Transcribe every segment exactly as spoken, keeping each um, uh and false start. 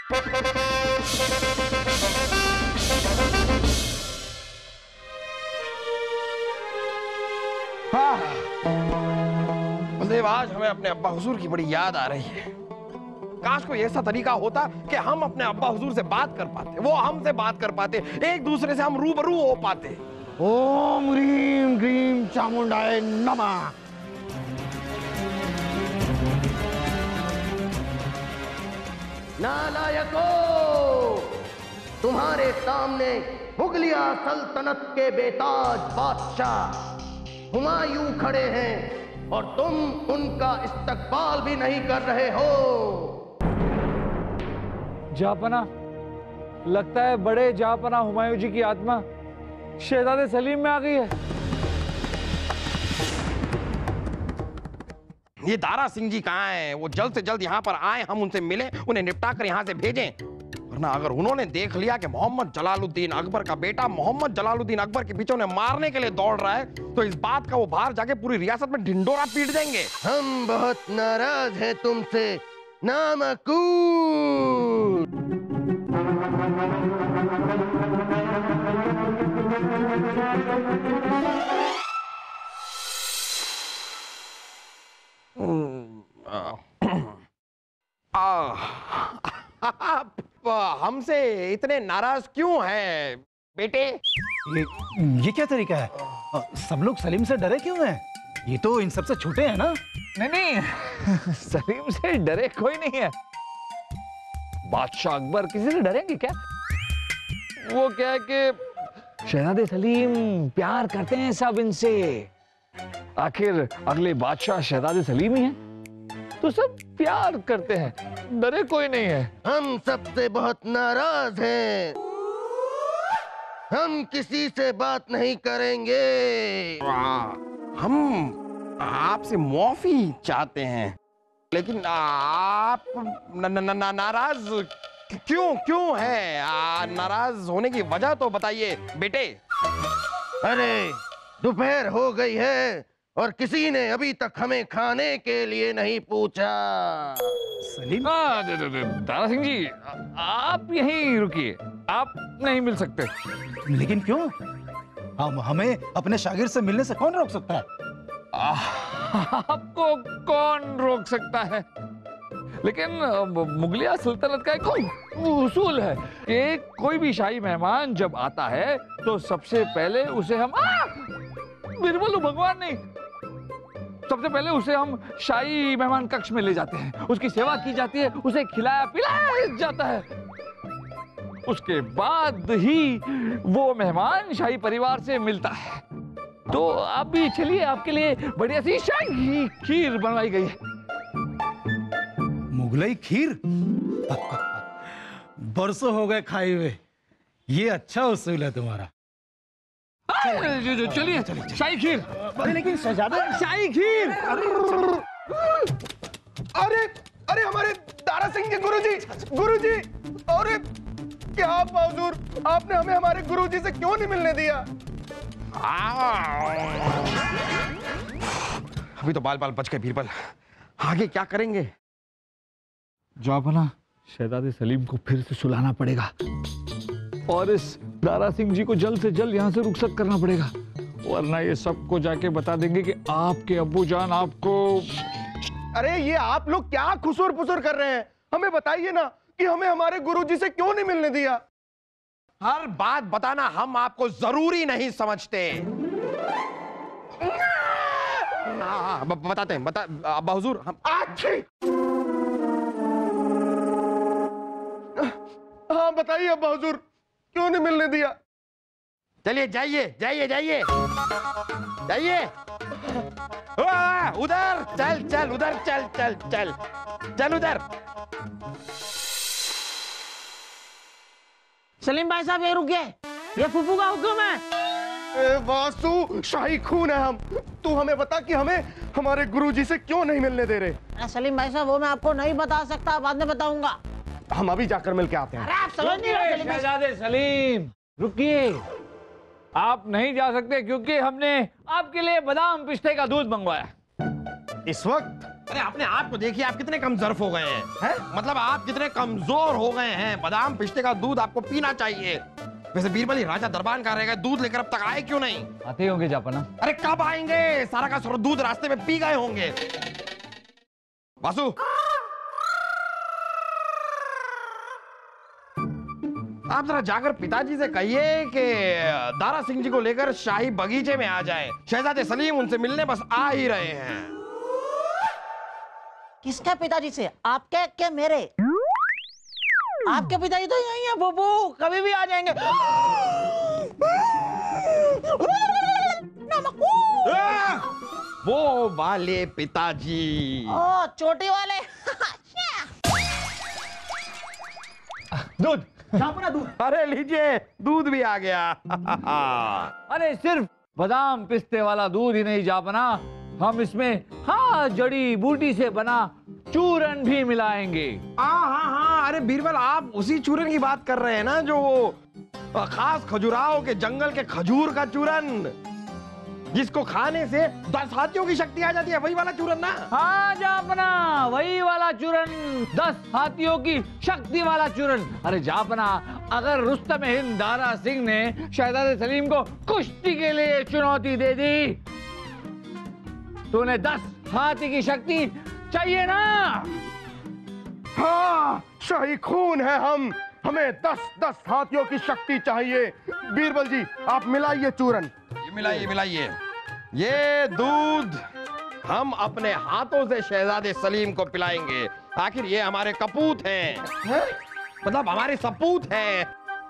हाँ, बलदेव, आज हमें अपने अब्बा हुजूर की बड़ी याद आ रही है। काश कोई ऐसा तरीका होता कि हम अपने अब्बा हुजूर से बात कर पाते, वो हमसे बात कर पाते, एक दूसरे से हम रूबरू हो पाते। ओम ह्रीम ग्रीम चामुंडाय नमः। नालायको, तुम्हारे सामने मुगलिया सल्तनत के बेताज बादशाह हुमायूं खड़े हैं और तुम उनका इस्तकबाल भी नहीं कर रहे हो। जापना, लगता है बड़े जापना हुमायूं जी की आत्मा शहजादे सलीम में आ गई है। ये दारा सिंह जी कहाँ हैं? वो जल्द से जल्द यहाँ पर आए, हम उनसे मिलें, उन्हें निपटा कर यहाँ से भेजें। वरना अगर उन्होंने देख लिया कि मोहम्मद जलालुद्दीन अकबर का बेटा मोहम्मद जलालुद्दीन अकबर के पीछे उन्हें मारने के लिए दौड़ रहा है, तो इस बात का वो बाहर जाके पूरी रियासत में ढिंडोरा पीट देंगे। हम बहुत नाराज हैं तुमसे, नामकूल। आप हमसे इतने नाराज क्यों हैं बेटे? ये, ये क्या तरीका है? सब लोग सलीम से डरे क्यों हैं? ये तो इन सबसे छूटे हैं ना? नहीं नहीं, सलीम से डरे कोई नहीं है। बादशाह अकबर किसी से डरेंगे क्या? वो क्या है कि शहजादे सलीम प्यार करते हैं सब इनसे। आखिर अगले बादशाह शहजादे सलीम ही हैं, तो सब प्यार करते हैं, डरे कोई नहीं है। हम सबसे बहुत नाराज हैं, हम किसी से बात नहीं करेंगे। हम आपसे माफी चाहते हैं, लेकिन आप न, न, न, न, नाराज क्यों क्यों हैं? आ, नाराज होने की वजह तो बताइए बेटे। अरे दोपहर हो गई है और किसी ने अभी तक हमें खाने के लिए नहीं पूछा। सलीम, दारा सिंह जी, आप यहीं रुकिए, आप नहीं मिल सकते। लेकिन क्यों? हम हमें अपने शागिर्द से मिलने से कौन रोक सकता है? आपको कौन रोक सकता है? लेकिन मुगलिया सल्तनत का एक उसूल है कि कोई भी शाही मेहमान जब आता है तो सबसे पहले उसे हम बिरबल भगवान नहीं, सबसे पहले उसे हम शाही मेहमान कक्ष में ले जाते हैं, उसकी सेवा की जाती है, उसे खिलाया पिलाया जाता है। उसके बाद ही वो मेहमान शाही परिवार से मिलता है। तो आप भी चलिए, आपके लिए बढ़िया सी शाही खीर बनवाई गई है। मुगलई खीर? बरसों हो गए खाए हुए, ये अच्छा उसूल है तुम्हारा। चलिए शाही खीर। लेकिन शहजादे, शाही खीर। अरे अरे हमारे दारा सिंह जी गुरुजी, गुरुजी, अरे क्या आप हुजूर, आपने हमें हमारे गुरुजी से क्यों नहीं मिलने दिया? अभी तो बाल बाल बच गए बीरबल, आगे क्या करेंगे? जापना, शहजादे सलीम को फिर से सुलाना पड़ेगा और इस दारा सिंह जी को जल्द से जल्द यहाँ से रुखसत करना पड़ेगा, वरना ये सबको जाके बता देंगे कि आपके अब्बू जान आपको। अरे ये आप लोग क्या खुसुर पुसुर कर रहे हैं? हमें बताइए ना कि हमें हमारे गुरुजी से क्यों नहीं मिलने दिया? हर बात बताना हम आपको जरूरी नहीं समझते। हाँ, बताते हैं, बता अब्बा हुजूर, हम अच्छे। हाँ बताइए अब्बा हुजूर, क्यों नहीं मिलने दिया? चलिए जाइए जाइए जाइए जाइए, उधर चल चल, उधर चल चल चल चल उधर। सलीम भाई साहब ये रुकिए, ये फूफू का हुक्म है। ए वासु, शाही खून है हम, तू हमें बता कि हमें हमारे गुरुजी से क्यों नहीं मिलने दे रहे? सलीम भाई साहब वो मैं आपको नहीं बता सकता, बाद में बताऊंगा। हम अभी जाकर मिल के आते हैं। अरे आप समझ नहीं रहे सलीम भाई। शहजादे सलीम रुकिए, आप नहीं जा सकते क्योंकि हमने आपके लिए बादाम पिस्ते का दूध मंगवाया। इस वक्त अरे अपने आप को देखिए, आप कितने कमजोर हो गए हैं, हैं? मतलब आप कितने कमजोर हो गए हैं। बादाम पिस्ते का दूध आपको पीना चाहिए। वैसे बीरबल ही राजा दरबार का रहेगा, दूध लेकर अब तक आए क्यों नहीं? आते होंगे जापना। अरे कब आएंगे? सारा का सारा दूध रास्ते में पी गए होंगे। वासु, आप जरा जाकर पिताजी से कहिए कि दारा सिंह जी को लेकर शाही बगीचे में आ जाएं। शहजादे सलीम उनसे मिलने बस आ ही रहे हैं। किसके पिताजी से? आपके क्या मेरे? आपके पिताजी तो यही है बुबू, कभी भी आ जाएंगे। वो वाले पिताजी। ओ चोटी वाले। दूध। दूध। अरे लीजिए, दूध भी आ गया। अरे सिर्फ बादाम पिस्ते वाला दूध ही नहीं जापना, हम इसमें हाँ जड़ी बूटी से बना चूरन भी मिलाएंगे। हाँ हाँ हाँ, अरे बीरबल आप उसी चूरन की बात कर रहे हैं ना, जो वो खास खजुराहो के जंगल के खजूर का चूरन, जिसको खाने से दस हाथियों की शक्ति आ जाती है, वही वाला चूरन ना? हाँ जापना, वही वाला चूरन, दस हाथियों की शक्ति वाला चूरन। अरे जापना, अगर रुस्तम हिंद दारा सिंह ने शहजादे सलीम को कुश्ती के लिए चुनौती दे दी तो उन्हें दस हाथी की शक्ति चाहिए ना? हाँ, शाही खून है हम, हमें दस दस हाथियों की शक्ति चाहिए। बीरबल जी, आप मिलाइए चूरन। ये मिलाइए मिलाइए। ये दूध हम अपने हाथों से शहजादे सलीम को पिलाएंगे। आखिर ये हमारे कपूत हैं, हैं? मतलब हमारे सपूत हैं।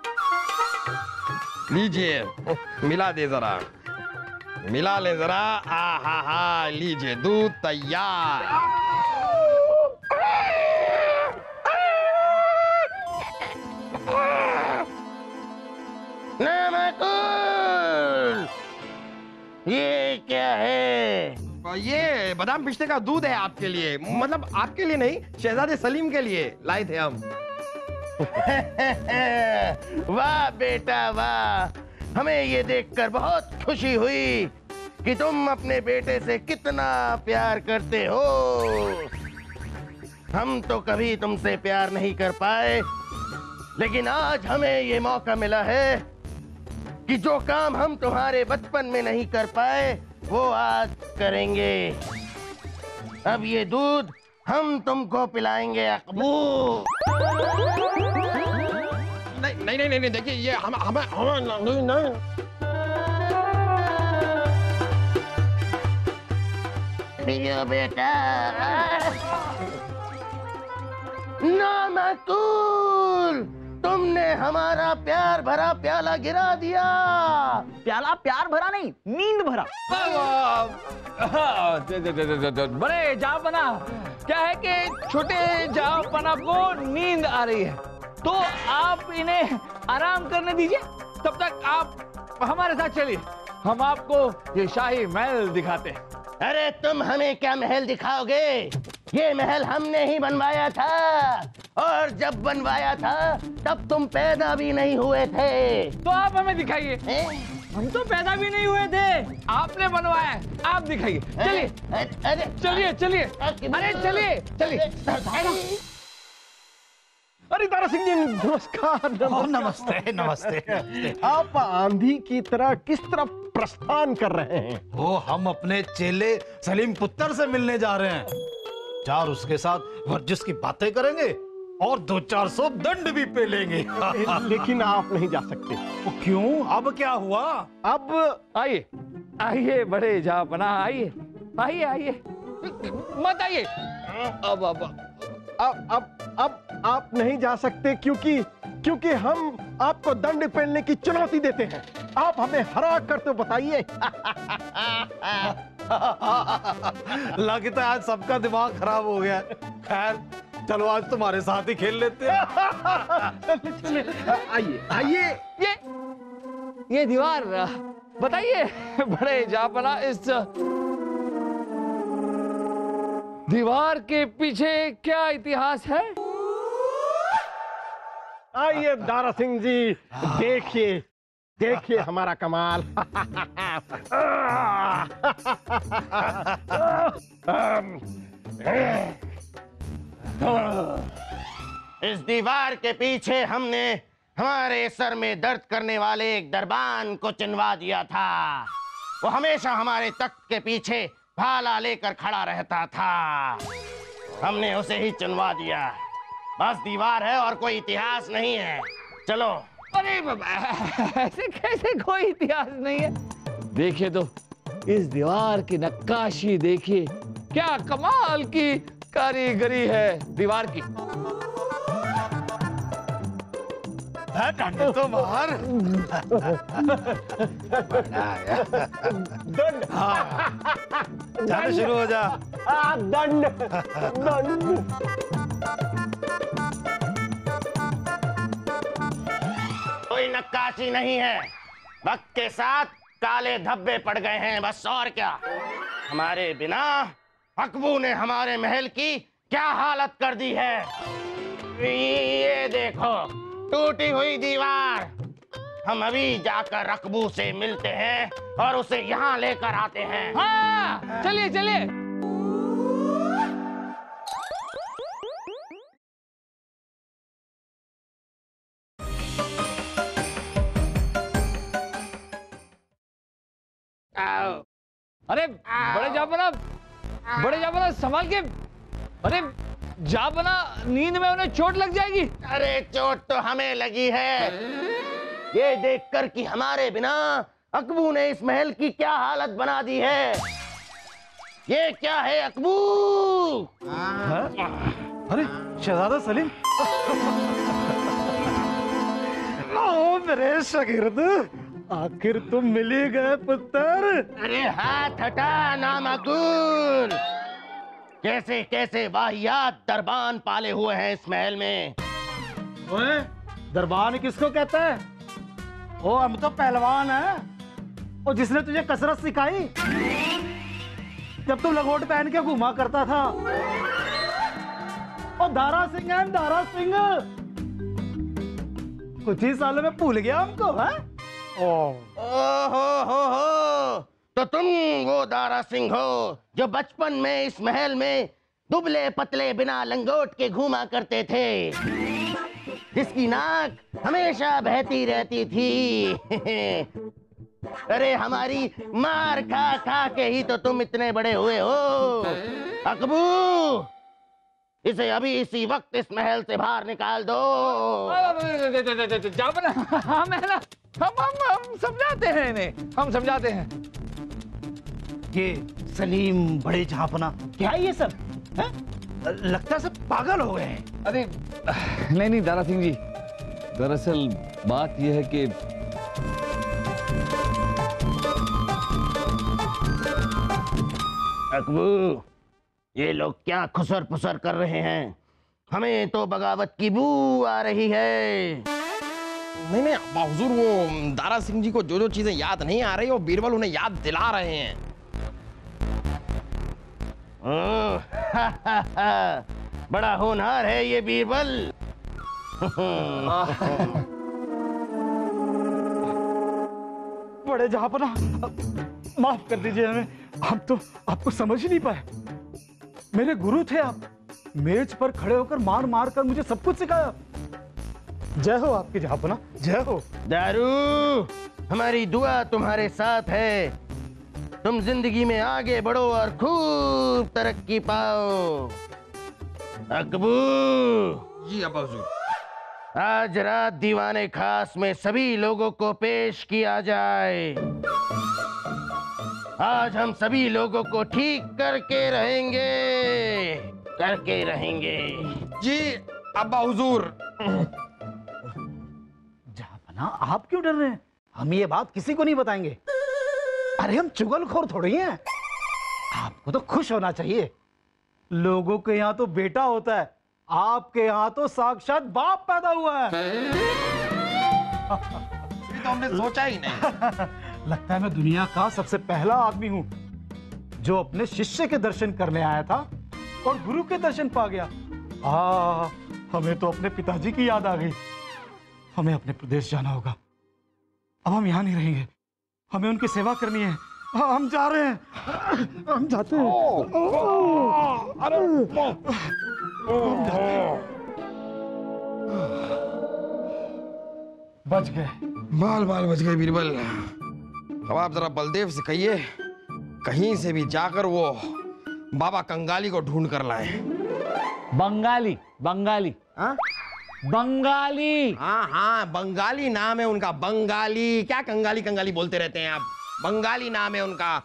लीजिए, मिला दे जरा, मिला ले जरा। आ हा हा, लीजिए दूध तैयार। नमकुल, ये क्या है? ये बादाम पिस्ते का दूध है आपके लिए। मतलब आपके लिए नहीं, शहजादे सलीम के लिए लाए थे हम। वाह बेटा वाह, हमें ये देखकर बहुत खुशी हुई कि तुम अपने बेटे से कितना प्यार करते हो। हम तो कभी तुमसे प्यार नहीं कर पाए, लेकिन आज हमें ये मौका मिला है कि जो काम हम तुम्हारे बचपन में नहीं कर पाए वो आज करेंगे। अब ये दूध हम तुमको पिलाएंगे अकबू। नहीं नहीं नहीं नहीं, देखिए ये हम हम हम नहीं नहीं। पियो बेटा। नमकुल, तुमने हमारा प्यार भरा प्याला गिरा दिया। प्याला प्यार भरा नहीं, नींद भरा। बड़े जापना, क्या है कि छोटे जापना को नींद आ रही है, तो आप इन्हें आराम करने दीजिए। तब तक आप हमारे साथ चलिए, हम आपको ये शाही महल दिखाते हैं। अरे तुम हमें क्या महल दिखाओगे? ये महल हमने ही बनवाया था, और जब बनवाया था तब तुम पैदा भी नहीं हुए थे। तो आप हमें दिखाइए। हैं? हम तो पैदा भी नहीं हुए थे, आपने बनवाया है, आप दिखाइए। चलिए अरे अरे चलिए चलिए, अरे चलिए चलिए। अरे दारा सिंह जी, नमस्कार। नमस्ते नमस्ते। आप आंधी की तरह किस तरफ प्रस्थान कर रहे हैं? वो हम अपने चेले सलीम पुत्र से मिलने जा रहे हैं। चार उसके साथ वर्जिश की बातें करेंगे और दो चार सौ दंड भी पे लेंगे। लेकिन आप नहीं जा सकते। वो क्यों? अब क्या हुआ? अब आइए आइए बड़े जापना, आइए आइए आइए, मत आइए। अब अब अब अब अब आप नहीं जा सकते, क्योंकि क्योंकि हम आपको दंड पेलने की चुनौती देते हैं। आप हमें हरा कर तो बताइए। लगता है आज सबका दिमाग खराब हो गया। खैर चलो, आज तुम्हारे साथ ही खेल लेते हैं। आइए आइए। ये ये दीवार बताइए बड़े जापना, इस दीवार के पीछे क्या इतिहास है? आइए दारा सिंह जी, देखिए देखिए हमारा कमाल। इस दीवार के पीछे हमने हमारे सर में दर्द करने वाले एक दरबान को चिनवा दिया था। वो हमेशा हमारे तख्त के पीछे भाला लेकर खड़ा रहता था। हमने उसे ही चुनवा दिया। बस दीवार है और कोई इतिहास नहीं है। चलो। अरे बाबा, ऐसे कैसे कोई इतिहास नहीं है? देखिए तो इस दीवार की नक्काशी देखिए, क्या कमाल की कारीगरी है दीवार की। तो बाहर दंड। जाने शुरू हो जा। आ, दंड दंड। कोई नक्काशी नहीं है। वक्त के साथ काले धब्बे पड़ गए हैं, बस और क्या। हमारे बिना अकबू ने हमारे महल की क्या हालत कर दी है। ये देखो, टूटी हुई दीवार। हम अभी जाकर अकबू से मिलते हैं और उसे यहाँ लेकर आते हैं। हाँ, चलिए चलिए। अरे बड़े जाबना, बड़े जाबना संभाल के। अरे जाबना, नींद में उन्हें चोट लग जाएगी। अरे चोट तो हमें लगी है, ये देखकर कि हमारे बिना अकबू ने इस महल की क्या हालत बना दी है। ये क्या है अकबू? अरे शहजादा सलीम। ओ मेरे शागिर्द, आखिर तुम मिल ही गए पुत्र। अरे हाथ हटा नामकुल। कैसे कैसे वाहियात दरबान पाले हुए हैं इस महल में। ओए, दरबान किसको कहते हैं? ओ हम तो पहलवान हैं। और जिसने तुझे कसरत सिखाई जब तू लंगोट पहन के घूमा करता था। और दारा सिंह है, दारा सिंह। कुछ ही सालों में भूल गया हमको, है? ओ हो हो हो, तो तुम वो दारा सिंह हो जो बचपन में इस महल में दुबले पतले बिना लंगोट के घूमा करते थे, जिसकी नाक हमेशा बहती रहती थी। अरे हमारी मार खा खा के ही तो तुम इतने बड़े हुए हो। अकबू, इसे अभी इसी वक्त इस महल से बाहर निकाल दो। जाबना, हम है ना, हम हम हम समझाते हैं इन्हें, हम समझाते हैं। ये सलीम, बड़े जहांपना, क्या है ये सब? है? लगता है सब पागल हो गए हैं। अरे नहीं नहीं दारा सिंह जी, दरअसल बात यह है कि अकबू, ये लोग क्या खुसर पुसर कर रहे हैं? हमें तो बगावत की बू आ रही है। नहीं नहीं अब्बा हुजूर, वो दारा सिंह जी को जो जो चीजें याद नहीं आ रही वो बीरबल उन्हें याद दिला रहे हैं। ओह, बड़ा होनहार है ये बीरबल। बड़े जहांपना, माफ कर दीजिए हमें, हम तो आपको समझ ही नहीं पाए। मेरे गुरु थे आप, मेज पर खड़े होकर मार मार कर मुझे सब कुछ सिखाया। जय हो आपकी जहांपना, जय हो। दारू, हमारी दुआ तुम्हारे साथ है। तुम जिंदगी में आगे बढ़ो और खूब तरक्की पाओ। अकबू, जी अब्बा हुजूर। आज रात दीवाने खास में सभी लोगों को पेश किया जाए। आज हम सभी लोगों को ठीक करके रहेंगे, करके रहेंगे। जी अब्बा हुजूर। जहांपना, आप क्यों डर रहे हैं? हम ये बात किसी को नहीं बताएंगे। अरे हम चुगलखोर थोड़ी हैं। आपको तो खुश होना चाहिए। लोगों के यहाँ तो बेटा होता है, आपके यहाँ तो साक्षात बाप पैदा हुआ है। ये तो हमने सोचा ही नहीं। लगता है मैं दुनिया का सबसे पहला आदमी हूँ जो अपने शिष्य के दर्शन करने आया था और गुरु के दर्शन पा गया। आ, हमें तो अपने पिताजी की याद आ गई। हमें अपने प्रदेश जाना होगा। अब हम यहाँ नहीं रहेंगे, हमें उनकी सेवा करनी है। हम जा रहे हैं, हम जाते हैं। अरे बच गए। बाल बाल बच गए बीरबल। अब आप जरा बलदेव से कहिए कहीं से भी जाकर वो बाबा कंगाली को ढूंढ कर लाए। बंगाली बंगाली हाँ बंगाली। हाँ हाँ बंगाली नाम है उनका, बंगाली। क्या कंगाली कंगाली बोलते रहते हैं आप, बंगाली नाम है उनका।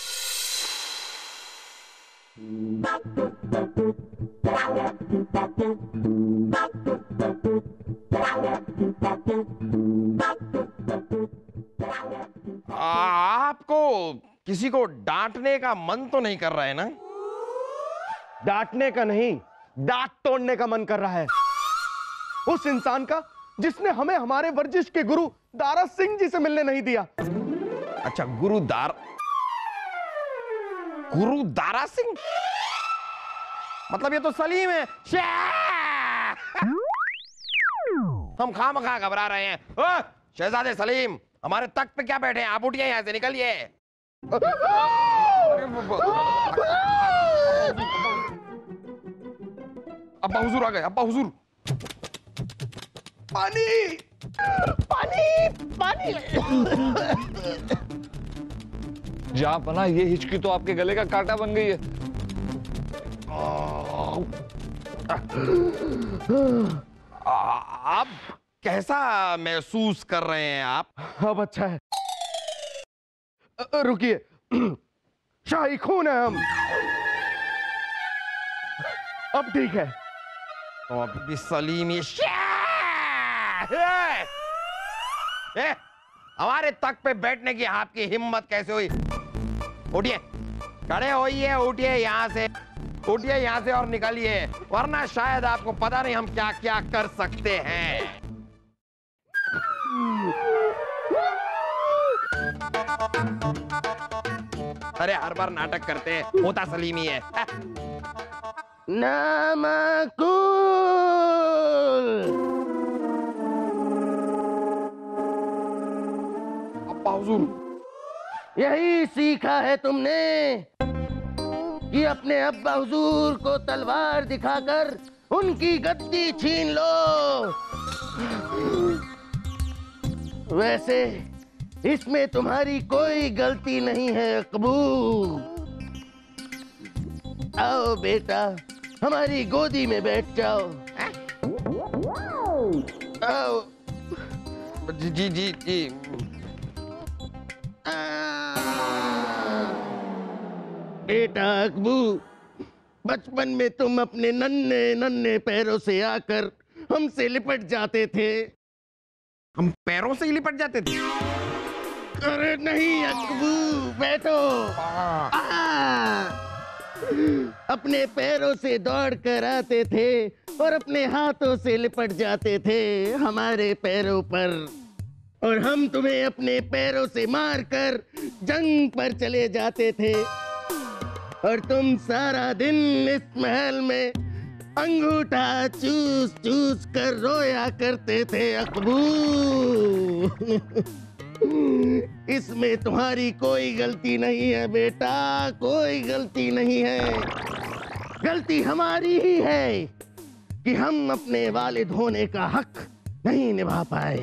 आपको किसी को डांटने का मन तो नहीं कर रहा है ना? डांटने का नहीं, डांट तोड़ने का मन कर रहा है उस इंसान का जिसने हमें हमारे वर्जिश के गुरु दारा सिंह जी से मिलने नहीं दिया। अच्छा, गुरु दार गुरु दारा सिंह मतलब ये तो सलीम है। हम खामखा घबरा रहे हैं। ओ, शहजादे सलीम, हमारे तख्त पे क्या बैठे हैं? आप उठिए, यहां से निकलिए। अब्बा हुजूर आ गए, अब्बा हुजूर। पानी पानी पानी। जहां पना ये हिचकी तो आपके गले का कांटा बन गई है। आप कैसा महसूस कर रहे हैं आप? अब अच्छा है। रुकिए, शाही खून है हम। अब ठीक है। तो अब भी सलीम ये ए, ए, हमारे तख्त पे बैठने की आपकी हिम्मत कैसे हुई? उठिए, खड़े होइए, उठिए यहां से, उठिए यहां से और निकलिए, वरना शायद आपको पता नहीं हम क्या क्या कर सकते हैं। अरे हर बार नाटक करते हैं, होता सलीम ही है। नामाकुल। अब्बा हुजूर, यही सीखा है तुमने कि अपने अब्बा हुजूर को तलवार दिखाकर उनकी गद्दी छीन लो। वैसे इसमें तुम्हारी कोई गलती नहीं है अकबू। आओ बेटा, हमारी गोदी में बैठ जाओ। आओ। जी जी जी जी। बेटा अकबू, बचपन में तुम अपने नन्हे नन्हे पैरों से आकर हमसे लिपट जाते थे। हम पैरों से ही लिपट जाते थे? अरे नहीं अकबू, बैठो। आ! अपने पैरों से दौड़ कर आते थे और अपने हाथों से लिपट जाते थे हमारे पैरों पर, और हम तुम्हें अपने पैरों से मारकर जंग पर चले जाते थे, और तुम सारा दिन इस महल में अंगूठा चूस चूस कर रोया करते थे अकबू। इसमें तुम्हारी कोई गलती नहीं है बेटा, कोई गलती नहीं है। गलती हमारी ही है कि हम अपने वालिद होने का हक नहीं निभा पाए।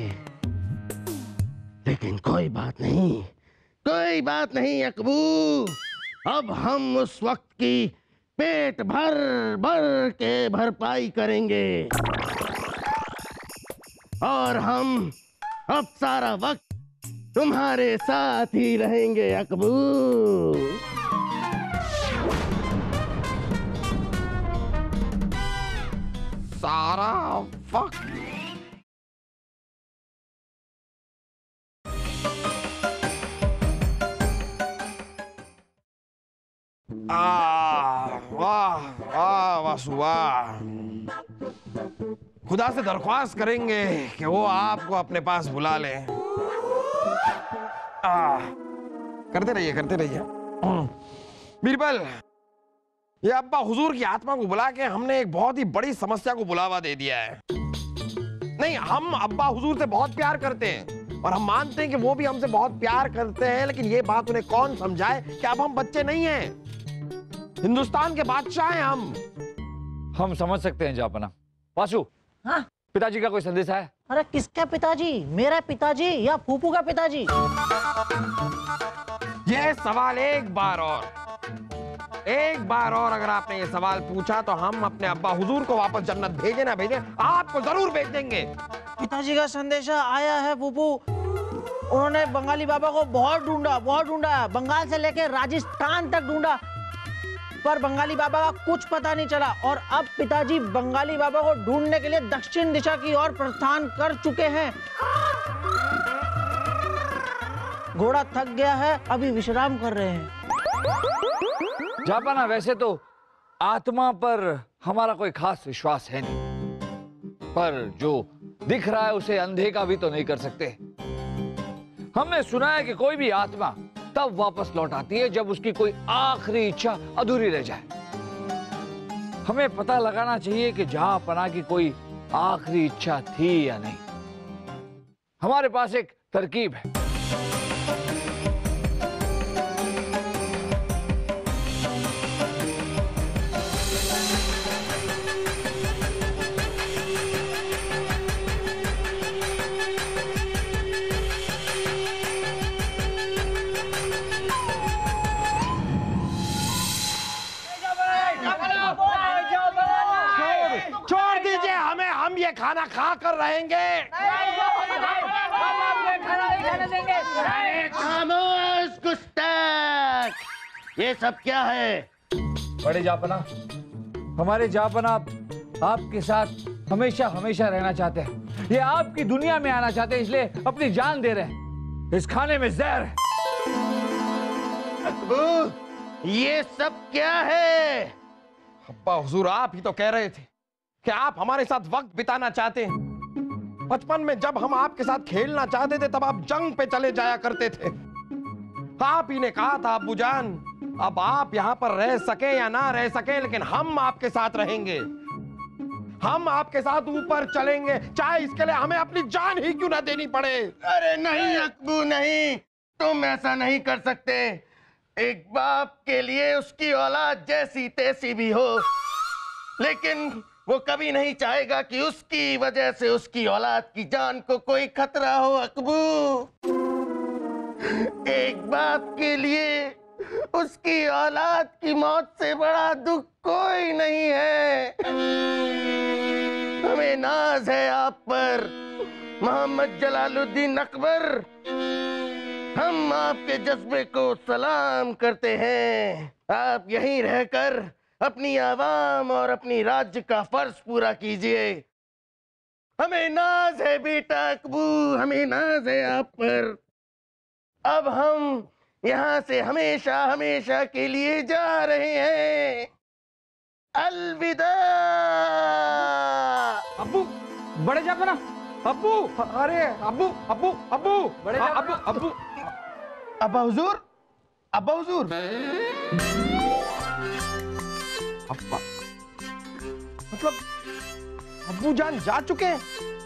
लेकिन कोई बात नहीं, कोई बात नहीं अकबू। अब हम उस वक्त की पेट भर भर के भरपाई करेंगे, और हम अब सारा वक्त तुम्हारे साथ ही रहेंगे अकबू। सारा वक्त? आ, वाह वाह वासु वाह। खुदा से दरख्वास्त करेंगे कि वो आपको अपने पास बुला ले। आ, करते रहिए करते रहिए। बीरबल, ये अब्बा हुजूर की आत्मा को बुला के हमने एक बहुत ही बड़ी समस्या को बुलावा दे दिया है। नहीं, हम अब्बा हुजूर से बहुत प्यार करते हैं और हम मानते हैं कि वो भी हमसे बहुत प्यार करते हैं, लेकिन ये बात उन्हें कौन समझाए कि अब हम बच्चे नहीं हैं। हिंदुस्तान के बादशाह हैं हम। हम समझ सकते हैं जापना। वासु, हाँ? पिताजी का कोई संदेश है? अरे किसका पिताजी? मेरा पिताजी या फूफू का पिताजी? यह सवाल एक बार और एक बार और अगर आपने ये सवाल पूछा तो हम अपने अब्बा हुजूर को वापस जन्नत भेजे ना भेजे, आपको जरूर भेज देंगे। पिताजी का संदेशा आया है फूफू। उन्होंने बंगाली बाबा को बहुत ढूंढा, बहुत ढूंढा, बंगाल से लेकर राजस्थान तक ढूंढा, पर बंगाली बाबा का कुछ पता नहीं चला। और अब पिताजी बंगाली बाबा को ढूंढने के लिए दक्षिण दिशा की ओर प्रस्थान कर चुके हैं। घोड़ा थक गया है, अभी विश्राम कर रहे हैं। जापाना, वैसे तो आत्मा पर हमारा कोई खास विश्वास है नहीं, पर जो दिख रहा है उसे अंधे का भी तो नहीं कर सकते। हमने सुना है कि कोई भी आत्मा तब वापस लौट आती है जब उसकी कोई आखिरी इच्छा अधूरी रह जाए। हमें पता लगाना चाहिए कि जहांपना की कोई आखिरी इच्छा थी या नहीं। हमारे पास एक तरकीब है। छोड़ दीजिए हमें, हम ये खाना खा कर रहेंगे। खामोश गुस्ताख! ये सब क्या है? बड़े जापना, हमारे जापना आपके साथ हमेशा हमेशा रहना चाहते हैं। ये आपकी दुनिया में आना चाहते हैं, इसलिए अपनी जान दे रहे हैं। इस खाने में जहर है। अकबू, ये सब क्या है? अब्बा हुजूर, आप ही तो कह रहे थे कि आप हमारे साथ वक्त बिताना चाहते हैं। बचपन में जब हम आपके साथ खेलना चाहते थे तब आप जंग पे चले जाया करते थे। आप ही ने कहा था अब्बू जान, अब आप यहाँ पर रह सके या ना रह सके, लेकिन हम आपके साथ रहेंगे। हम आपके साथ ऊपर चलेंगे, चाहे इसके लिए हमें अपनी जान ही क्यों ना देनी पड़े। अरे नहीं अकबू, नहीं, तुम ऐसा नहीं कर सकते। एक बाप के लिए उसकी औलाद जैसी तैसी भी हो, लेकिन वो कभी नहीं चाहेगा कि उसकी वजह से उसकी औलाद की जान को कोई खतरा हो। अकबू, एक बाप के लिए उसकी औलाद की मौत से बड़ा दुख कोई नहीं है। हमें नाज है आप पर मोहम्मद जलालुद्दीन अकबर। हम आपके जज्बे को सलाम करते हैं। आप यहीं रहकर अपनी आवाम और अपनी राज्य का फर्ज पूरा कीजिए। हमें नाज है बेटा अकबू, हमें नाज है आप पर। अब हम यहाँ से हमेशा हमेशा के लिए जा रहे हैं। अलविदा। अब्बू, बड़े जापना, अब्बू, अरे अब्बू, अब्बू, अब्बू, बड़े अब्बू, अब्बू, अब्बा हुजूर, अब्बा हुजूर। अब्बा मतलब अब्बू जान जा चुके हैं।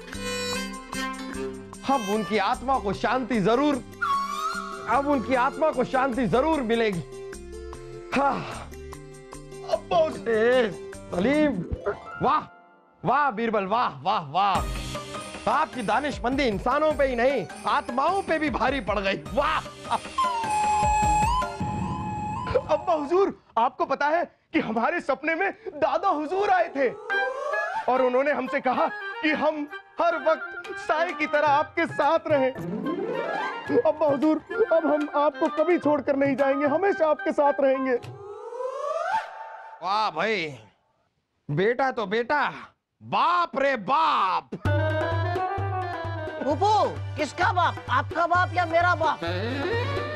अब उनकी आत्मा को शांति जरूर अब उनकी आत्मा को शांति जरूर मिलेगी। हाँ, अब्बा सलीम, वाह वाह बीरबल, वाह वाह वाह। आपकी दानिशमंदी इंसानों पे ही नहीं आत्माओं पे भी भारी पड़ गई। वाह। अब्बा हुजूर, आपको पता है कि हमारे सपने में दादा हुजूर आए थे और उन्होंने हमसे कहा कि हम हर वक्त साए की तरह आपके साथ रहें। अब्बा हुजूर, अब हम आपको कभी छोड़कर नहीं जाएंगे, हमेशा आपके साथ रहेंगे। वाह भाई, बेटा तो बेटा, बाप रे बाप। फूफू, किसका बाप? आपका बाप या मेरा बाप?